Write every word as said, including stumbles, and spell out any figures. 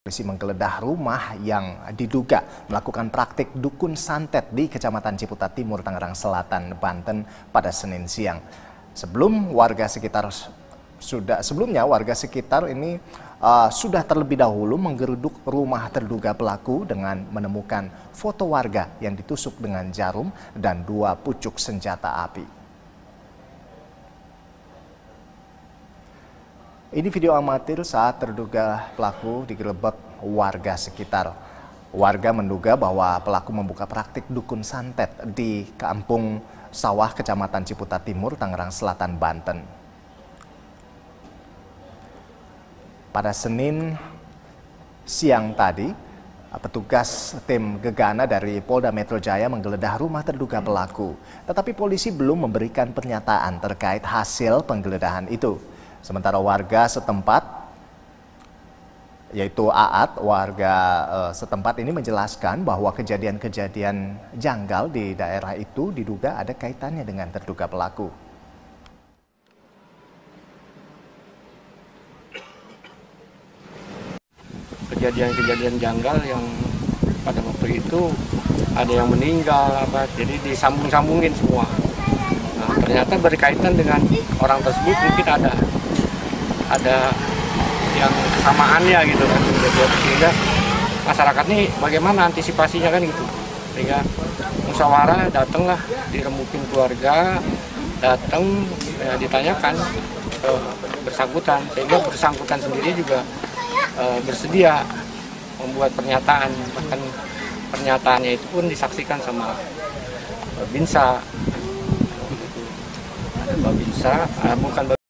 Polisi menggeledah rumah yang diduga melakukan praktik dukun santet di Kecamatan Ciputat Timur, Tangerang Selatan, Banten pada Senin siang. Sebelum warga sekitar sudah sebelumnya warga sekitar ini uh, sudah terlebih dahulu menggeruduk rumah terduga pelaku dengan menemukan foto warga yang ditusuk dengan jarum dan dua pucuk senjata api. Ini video amatir saat terduga pelaku digerebek warga sekitar. Warga menduga bahwa pelaku membuka praktik dukun santet di Kampung Sawah, Kecamatan Ciputat Timur, Tangerang Selatan, Banten. Pada Senin siang tadi, petugas tim Gegana dari Polda Metro Jaya menggeledah rumah terduga pelaku. Tetapi polisi belum memberikan pernyataan terkait hasil penggeledahan itu. Sementara warga setempat, yaitu Aat, warga uh, setempat ini menjelaskan bahwa kejadian-kejadian janggal di daerah itu diduga ada kaitannya dengan terduga pelaku. Kejadian-kejadian janggal yang pada waktu itu ada yang meninggal, apa, jadi disambung-sambungin semua. Nah, ternyata berkaitan dengan orang tersebut, mungkin ada ada yang kesamaannya gitu kan, sehingga masyarakat ini bagaimana antisipasinya kan gitu, sehingga musyawarah datanglah, diremukin keluarga, datang ya, ditanyakan eh, bersangkutan, sehingga bersangkutan sendiri juga eh, bersedia membuat pernyataan, bahkan pernyataannya itu pun disaksikan sama Babinsa, Babinsa, eh, bukan